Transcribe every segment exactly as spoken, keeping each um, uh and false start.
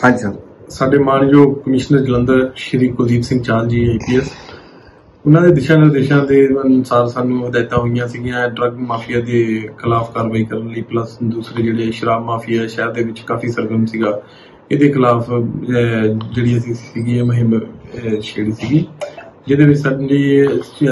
हाँ जी सर। ਸਾਡੇ ਮਾਨਯੋਗ commissioner Jalandhar Shri Kuldeep Singh Chahal ji I P S ਉਹਨਾਂ ਦੇ ਦਿਸ਼ਾ ਨਿਰਦੇਸ਼ਾਂ ਦੇ ਅਨੁਸਾਰ ਸਾਨੂੰ ਹਦਾਇਤਾਂ ਹੋਈਆਂ ਸੀਗੀਆਂ ਡਰੱਗ ਮਾਫੀਆ ਦੇ ਖਿਲਾਫ ਕਾਰਵਾਈ ਕਰਨ ਲਈ, ਪਲੱਸ ਦੂਸਰੇ ਜਿਹੜੇ ਸ਼ਰਾਬ ਮਾਫੀਆ ਸ਼ਹਿਰ ਦੇ ਵਿੱਚ ਕਾਫੀ ਸਰਗਰਮ ਸੀਗਾ, ਇਹਦੇ ਖਿਲਾਫ ਜਿਹੜੀ ਅਸੀਂ ਸੀਗੀ ਇਹ ਮੁਹਿੰਮ ਛੇੜੀ ਸੀਗੀ, ਜਿਹਦੇ ਵਿੱਚ ਸਾਡੀ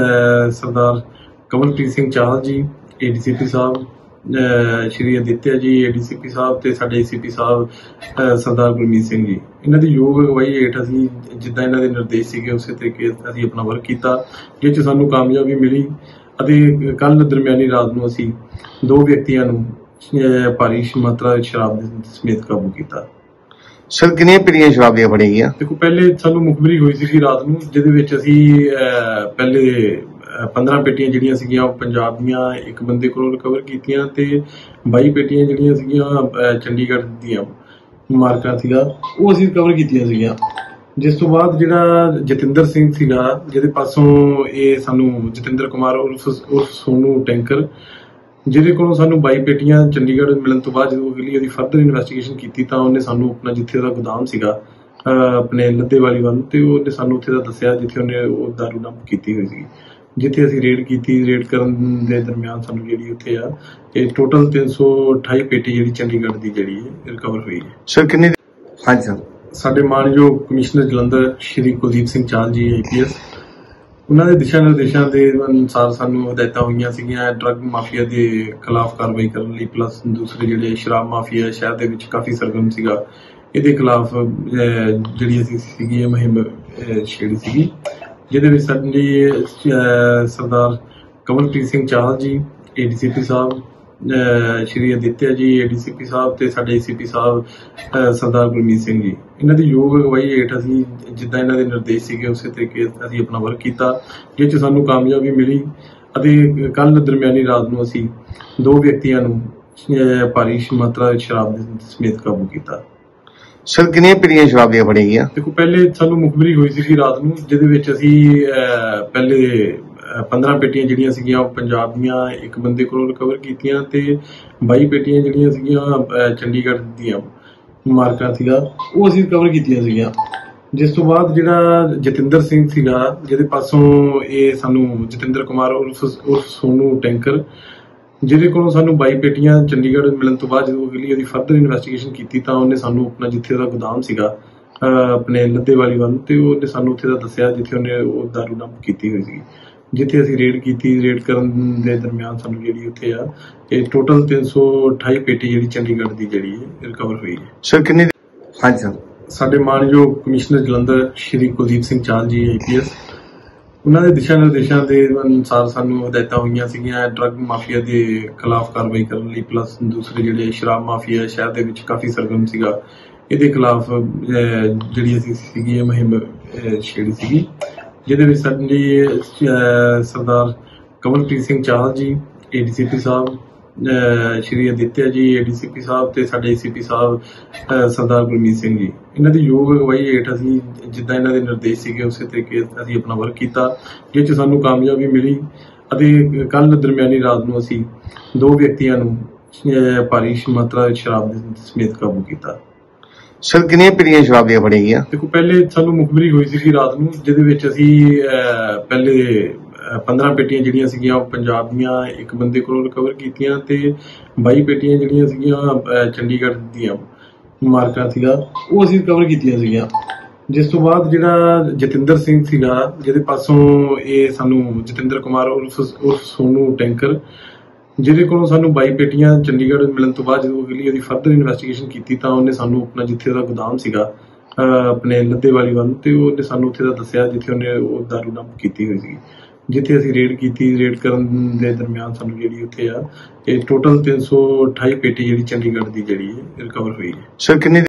ਸਰਦਾਰ ਕਮਲਪ੍ਰੀਤ ਸਿੰਘ ਚਾਹਲ ਜੀ, ਏ ਡੀ ਸੀ ਪੀ ਸਾਹਿਬ ਸ਼੍ਰੀ ਅਦਿੱਤਿਆ ਜੀ, ਏ ਡੀ ਸੀ ਪੀ ਸਾਹਿਬ ਤੇ ਸਾਡੇ ਏ ਸੀ ਪੀ ਸਾਹਿਬ ਸਰਦਾਰ ਗੁਰਮੀਤ ਸਿੰਘ ਜੀ, ਇਹਨਾਂ ਦੀ ਯੋਗ ਅਗਵਾਈ ਹੇਠ ਅਸੀਂ ਜਿੱਦਾਂ ਇਹਨਾਂ ਦੇ ਨਿਰਦੇਸ਼ ਸੀਗੇ ਉਸੇ ਤਰੀਕੇ ਅਸੀਂ ਆਪਣਾ ਵਰਕ ਕੀਤਾ, ਜਿਸ 'ਚ ਸਾਨੂੰ ਕਾਮਯਾਬੀ ਮਿਲੀ। ਅਤੇ ਕੱਲ੍ਹ ਦਰਮਿਆਨੀ ਰਾਤ ਨੂੰ ਅਸੀਂ ਦੋ ਵਿਅਕਤੀਆਂ ਨੂੰ ਭਾਰੀ ਮਾਤਰਾ ਵਿੱਚ ਸ਼ਰਾਬ ਦੇ ਸਮੇਤ ਕਾਬੂ ਕੀਤਾ। ਸਰ ਕਿੰਨੀਆਂ ਪੀੜੀਆਂ ਸ਼ਰਾਬੀਆਂ ਫੜੀਆਂ? ਦੇਖੋ, ਪਹਿਲੇ ਸਾਨੂੰ ਮੁਖਬਰੀ ਹੋਈ ਸੀ ਰਾਤ ਨੂੰ, ਜਿਹਦੇ ਵਿੱਚ ਅਸੀਂ ਪਹਿਲੇ ਪੰਦਰਾਂ ਪੇਟੀਆਂ ਜਿਹੜੀਆਂ ਸੀਗੀਆਂ ਉਹ ਪੰਜਾਬ ਦੀਆਂ ਇੱਕ ਬੰਦੇ ਕੋਲੋਂ ਰਿਕਵਰ ਕੀਤੀਆਂ ਤੇ ਬਾਈ ਪੇਟੀਆਂ ਜਿਹੜੀਆਂ ਸੀਗੀਆਂ ਚੰਡੀਗੜ੍ਹ ਦੀਆਂ ਮਾਰਕਾ ਸੀਗਾ ਉਹ ਅਸੀਂ ਰਿਕਵਰ ਕੀਤੀਆਂ ਸੀਗੀਆਂ। ਜਿਸ ਤੋਂ ਬਾਅਦ ਜਿਹੜਾ ਜਤਿੰਦਰ ਸਿੰਘ ਸੀਗਾ, ਜਿਹਦੇ ਪਾਸੋਂ ਇਹ ਸਾਨੂੰ ਜਤਿੰਦਰ ਕੁਮਾਰ ਉਰਫ ਉਰਫ ਸੋਨੂ ਟੈਂਕਰ, ਜਿਹਦੇ ਕੋਲੋਂ ਸਾਨੂੰ ਬਾਈ ਪੇਟੀਆਂ ਚੰਡੀਗੜ੍ਹ ਮਿਲਣ ਤੋਂ ਬਾਅਦ ਜਦੋਂ ਅਗਲੀ ਉਹਦੀ ਫਰਦਰ ਇਨਵੈਸਟੀਗੇਸ਼ਨ ਕੀਤੀ ਤਾਂ ਉਹਨੇ ਸਾਨੂੰ ਆਪਣਾ ਜਿੱਥੇ ਦਾ ਗੋਦਾਮ ਸੀਗਾ ਆਪਣੇ ਲੱਦੇਵਾਲੀ ਵੱਲ, ਤੇ ਉਹਨੇ ਸਾਨੂੰ ਉੱਥੇ ਦਾ ਦੱਸਿਆ ਜਿੱਥੇ ਉਹਨੇ ਉਹ ਦਾਰੂ ਡੰਪ ਕੀਤੀ ਹੋਈ ਸੀ, ਜਿੱਥੇ ਅਸੀਂ ਰੇਡ ਕੀਤੀ। ਰੇਡ ਕਰਨ ਦੇ ਦਰਮਿਆਨ ਸਾਨੂੰ ਜਿਹੜੀ ਉੱਥੇ ਆ ਇਹ ਟੋਟਲ ਤਿੰਨ ਸੌ ਅਠਾਈ ਪੇਟੀ ਜਿਹੜੀ ਚੰਡੀਗੜ੍ਹ ਦੀ ਜਿਹੜੀ ਹੈ ਰਿਕਵਰ ਹੋਈ ਹੈ। ਸਰ ਕਿੰਨੀ? हाँ जी सर। ਸਾਡੇ ਮਾਨਯੋਗ commissioner Jalandhar Shri Kuldeep Singh Chahal ji I P S ਉਹਨਾਂ ਦੇ ਦਿਸ਼ਾ ਨਿਰਦੇਸ਼ਾਂ ਦੇ ਅਨੁਸਾਰ ਸਾਨੂੰ ਹਦਾਇਤਾਂ ਹੋਈਆਂ ਸੀਗੀਆਂ ਡਰੱਗ ਮਾਫੀਆ ਦੇ ਖਿਲਾਫ ਕਾਰਵਾਈ ਕਰਨ ਲਈ, ਪਲੱਸ ਦੂਸਰੇ ਜਿਹੜੇ ਸ਼ਰਾਬ ਮਾਫੀਆ ਸ਼ਹਿਰ ਦੇ ਵਿੱਚ ਕਾਫੀ ਸਰਗਰਮ ਸੀਗਾ, ਇਹਦੇ ਖਿਲਾਫ ਜਿਹੜੀ ਅਸੀਂ ਸੀਗੀ ਇਹ ਮੁਹਿੰਮ ਛੇੜੀ ਸੀਗੀ, ਜਿਹਦੇ ਵਿੱਚ ਸਾਡੀ ਸਰਦਾਰ ਕਮਲਪ੍ਰੀਤ ਸਿੰਘ ਚਾਹਲ ਜੀ, ਏ ਡੀ ਸੀ ਪੀ ਸਾਹਿਬ ਸ਼੍ਰੀ ਅਦਿੱਤਿਆ ਜੀ, ਏ ਡੀ ਸੀ ਪੀ ਸਾਹਿਬ ਤੇ ਸਾਡੇ ਏ ਸੀ ਪੀ ਸਾਹਿਬ ਸਰਦਾਰ ਗੁਰਮੀਤ ਸਿੰਘ ਜੀ, ਇਹਨਾਂ ਦੀ ਯੋਗ ਅਗਵਾਈ ਹੇਠ ਅਸੀਂ ਜਿੱਦਾਂ ਇਹਨਾਂ ਦੇ ਨਿਰਦੇਸ਼ ਸੀਗੇ ਉਸੇ ਤਰੀਕੇ ਅਸੀਂ ਆਪਣਾ ਵਰਕ ਕੀਤਾ, ਜਿਸ 'ਚ ਸਾਨੂੰ ਕਾਮਯਾਬੀ ਮਿਲੀ। ਅਤੇ ਕੱਲ੍ਹ ਦਰਮਿਆਨੀ ਰਾਤ ਨੂੰ ਅਸੀਂ ਦੋ ਵਿਅਕਤੀਆਂ ਨੂੰ ਭਾਰੀ ਮਾਤਰਾ ਵਿੱਚ ਸ਼ਰਾਬ ਦੇ ਸਮੇਤ ਕਾਬੂ ਕੀਤਾ। ਸਰ ਕਿੰਨੀਆਂ ਪੀੜੀਆਂ ਸ਼ਰਾਬੀਆਂ ਫੜੀਆਂ? ਦੇਖੋ, ਪਹਿਲੇ ਸਾਨੂੰ ਮੁਖਬਰੀ ਹੋਈ ਸੀ ਰਾਤ ਨੂੰ, ਜਿਹਦੇ ਵਿੱਚ ਅਸੀਂ ਪਹਿਲੇ ਪੰਦਰਾਂ ਪੇਟੀਆਂ ਜਿਹੜੀਆਂ ਸੀਗੀਆਂ ਉਹ ਪੰਜਾਬ ਦੀਆਂ ਇੱਕ ਬੰਦੇ ਕੋਲੋਂ ਰਿਕਵਰ ਕੀਤੀਆਂ ਤੇ ਬਾਈ ਪੇਟੀਆਂ ਜਿਹੜੀਆਂ ਸੀਗੀਆਂ ਚੰਡੀਗੜ੍ਹ ਦੀਆਂ ਮਾਰਕਾ ਸੀਗਾ ਉਹ ਅਸੀਂ ਰਿਕਵਰ ਕੀਤੀਆਂ ਸੀਗੀਆਂ। ਜਿਸ ਤੋਂ ਬਾਅਦ ਜਿਹੜਾ ਜਤਿੰਦਰ ਸਿੰਘ ਸੀਗਾ, ਜਿਹਦੇ ਪਾਸੋਂ ਇਹ ਸਾਨੂੰ ਜਤਿੰਦਰ ਕੁਮਾਰ ਉਰਫ ਉਰਫ ਸੋਨੂ ਟੈਂਕਰ, ਜਿਹਦੇ ਕੋਲੋਂ ਸਾਨੂੰ ਬਾਈ ਪੇਟੀਆਂ ਚੰਡੀਗੜ੍ਹ ਮਿਲਣ ਤੋਂ ਬਾਅਦ ਜਦੋਂ ਅਗਲੀ ਉਹਦੀ ਫਰਦਰ ਇਨਵੈਸਟੀਗੇਸ਼ਨ ਕੀਤੀ ਤਾਂ ਉਹਨੇ ਸਾਨੂੰ ਆਪਣਾ ਜਿੱਥੇ ਦਾ ਗੋਦਾਮ ਸੀਗਾ ਆਪਣੇ ਲੱਦੇਵਾਲੀ ਵੱਲ, ਤੇ ਉਹਨੇ ਸਾਨੂੰ ਉੱਥੇ ਦਾ ਦੱਸਿਆ ਜਿੱਥੇ ਉਹਨੇ ਉਹ ਦਾਰੂ ਡੰਪ ਕੀਤੀ ਹੋਈ ਸੀ, ਜਿੱਥੇ ਅਸੀਂ ਰੇਡ ਕੀਤੀ। ਰੇਡ ਕਰਨ ਦੇ ਦਰਮਿਆਨ ਸਾਨੂੰ ਜਿਹੜੀ ਉੱਥੇ ਆ ਇਹ ਟੋਟਲ ਤਿੰਨ ਸੌ ਅਠਾਈ ਪੇਟੀ ਜਿਹੜੀ ਚੰਡੀਗੜ੍ਹ ਦੀ ਜਿਹੜੀ ਹੈ ਰਿਕਵਰ ਹੋਈ ਹੈ। ਸਰ ਕਿੰਨੀ? हाँ जी सर। ਸਾਡੇ ਮਾਨਯੋਗ commissioner Jalandhar Shri Kuldeep Singh Chahal ji I P S ਉਹਨਾਂ ਦੇ ਦਿਸ਼ਾ ਨਿਰਦੇਸ਼ਾਂ ਦੇ ਅਨੁਸਾਰ ਸਾਨੂੰ ਹਦਾਇਤਾਂ ਹੋਈਆਂ ਸੀਗੀਆਂ ਡਰੱਗ ਮਾਫੀਆ ਦੇ ਖਿਲਾਫ ਕਾਰਵਾਈ ਕਰਨ ਲਈ, ਪਲੱਸ ਦੂਸਰੇ ਜਿਹੜੇ ਸ਼ਰਾਬ ਮਾਫੀਆ ਸ਼ਹਿਰ ਦੇ ਵਿੱਚ ਕਾਫੀ ਸਰਗਰਮ ਸੀਗਾ, ਇਹਦੇ ਖਿਲਾਫ ਜਿਹੜੀ ਅਸੀਂ ਸੀਗੀ ਇਹ ਮੁਹਿੰਮ ਛੇੜੀ ਸੀਗੀ, ਜਿਹਦੇ ਵਿੱਚ ਸਾਡੀ ਸਰਦਾਰ ਕਮਲਪ੍ਰੀਤ ਸਿੰਘ ਚਾਹਲ ਜੀ, ਏ ਡੀ ਸੀ ਪੀ ਸਾਹਿਬ ਸ਼੍ਰੀ ਅਦਿੱਤਿਆ ਜੀ, ਏ ਡੀ ਸੀ ਪੀ ਸਾਹਿਬ ਤੇ ਸਾਡੇ ਏ ਸੀ ਪੀ ਸਾਹਿਬ ਸਰਦਾਰ ਗੁਰਮੀਤ ਸਿੰਘ ਜੀ, ਇਹਨਾਂ ਦੀ ਯੋਗ ਅਗਵਾਈ ਹੇਠ ਅਸੀਂ ਜਿੱਦਾਂ ਇਹਨਾਂ ਦੇ ਨਿਰਦੇਸ਼ ਸੀਗੇ ਉਸੇ ਤਰੀਕੇ ਅਸੀਂ ਆਪਣਾ ਵਰਕ ਕੀਤਾ, ਜਿਸ 'ਚ ਸਾਨੂੰ ਕਾਮਯਾਬੀ ਮਿਲੀ। ਅਤੇ ਕੱਲ੍ਹ ਦਰਮਿਆਨੀ ਰਾਤ ਨੂੰ ਅਸੀਂ ਦੋ ਵਿਅਕਤੀਆਂ ਨੂੰ ਭਾਰੀ ਮਾਤਰਾ ਵਿੱਚ ਸ਼ਰਾਬ ਦੇ ਸਮੇਤ ਕਾਬੂ ਕੀਤਾ। ਸਰ ਕਿੰਨੀਆਂ ਪੀੜੀਆਂ ਸ਼ਰਾਬੀਆਂ ਫੜੀਆਂ? ਦੇਖੋ, ਪਹਿਲੇ ਸਾਨੂੰ ਮੁਖਬਰੀ ਹੋਈ ਸੀ ਰਾਤ ਨੂੰ, ਜਿਹਦੇ ਵਿੱਚ ਅਸੀਂ ਪਹਿਲੇ ਪੰਦਰਾਂ ਪੇਟੀਆਂ ਜਿਹੜੀਆਂ ਸੀਗੀਆਂ ਉਹ ਪੰਜਾਬ ਦੀਆਂ ਇੱਕ ਬੰਦੇ ਕੋਲੋਂ ਰਿਕਵਰ ਕੀਤੀਆਂ ਤੇ ਬਾਈ ਪੇਟੀਆਂ ਜਿਹੜੀਆਂ ਸੀਗੀਆਂ ਚੰਡੀਗੜ੍ਹ ਦੀਆਂ ਮਾਰਕਾ ਸੀਗਾ ਉਹ ਅਸੀਂ ਰਿਕਵਰ ਕੀਤੀਆਂ ਸੀਗੀਆਂ। ਜਿਸ ਤੋਂ ਬਾਅਦ ਜਿਹੜਾ ਜਤਿੰਦਰ ਸਿੰਘ ਸੀਗਾ, ਜਿਹਦੇ ਪਾਸੋਂ ਇਹ ਸਾਨੂੰ ਜਤਿੰਦਰ ਕੁਮਾਰ ਉਰਫ ਉਰਫ ਸੋਨੂ ਟੈਂਕਰ, ਜਿਹਦੇ ਕੋਲੋਂ ਸਾਨੂੰ ਬਾਈ ਪੇਟੀਆਂ ਚੰਡੀਗੜ੍ਹ ਮਿਲਣ ਤੋਂ ਬਾਅਦ ਜਦੋਂ ਅਗਲੀ ਉਹਦੀ ਫਰਦਰ ਇਨਵੈਸਟੀਗੇਸ਼ਨ ਕੀਤੀ ਤਾਂ ਉਹਨੇ ਸਾਨੂੰ ਆਪਣਾ ਜਿੱਥੇ ਦਾ ਗੋਦਾਮ ਸੀਗਾ ਆਪਣੇ ਲੱਦੇਵਾਲੀ ਵੱਲ, ਤੇ ਉਹਨੇ ਸਾਨੂੰ ਉੱਥੇ ਦਾ ਦੱਸਿਆ ਜਿੱਥੇ ਉਹਨੇ ਉਹ ਦਾਰੂ ਡੰਪ ਕੀਤੀ ਹੋਈ ਸੀ, ਜਿੱਥੇ ਅਸੀਂ ਰੇਡ ਕੀਤੀ। ਰੇਡ ਕਰਨ ਦੇ ਦਰਮਿਆਨ ਸਾਨੂੰ ਜਿਹੜੀ ਉੱਥੇ ਆ ਇਹ ਟੋਟਲ ਤਿੰਨ ਸੌ ਅਠਾਈ ਪੇਟੀ ਜਿਹੜੀ ਚੰਡੀਗੜ੍ਹ ਦੀ ਜਿਹੜੀ ਹੈ ਰਿਕਵਰ ਹੋਈ ਹੈ। ਸਰ ਕਿੰਨੀ?